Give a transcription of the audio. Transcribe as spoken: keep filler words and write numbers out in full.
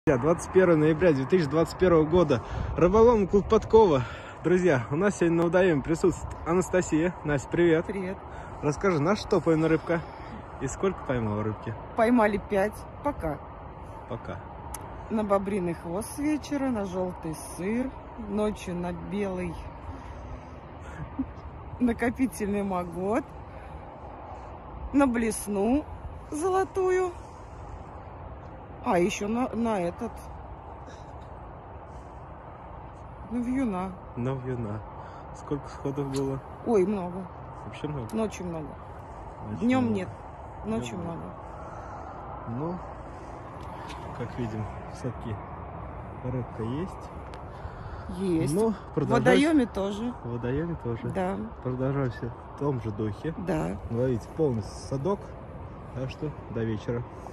двадцать первое ноября две тысячи двадцать первого года. Рыболовный клуб Подкова. Друзья, у нас сегодня на водоеме присутствует Анастасия. Настя, привет. Привет. Расскажи, на что поймана рыбка? И сколько поймала рыбки? Поймали пять. Пока. Пока. На бобриный хвост с вечера, на желтый сыр, ночью на белый накопительный магот, на блесну золотую, а еще на, на этот, на вьюна. На вьюна. Сколько сходов было? Ой, много. Вообще много? Ночью много. Очень Днем много. нет, ночью Днем много. Ну, как видим, в садке рыбка есть. Есть. Но В продолжать... водоеме тоже. В водоеме тоже. Да. Продолжаемся в том же духе. Да. Ловить полный садок. Так что до вечера.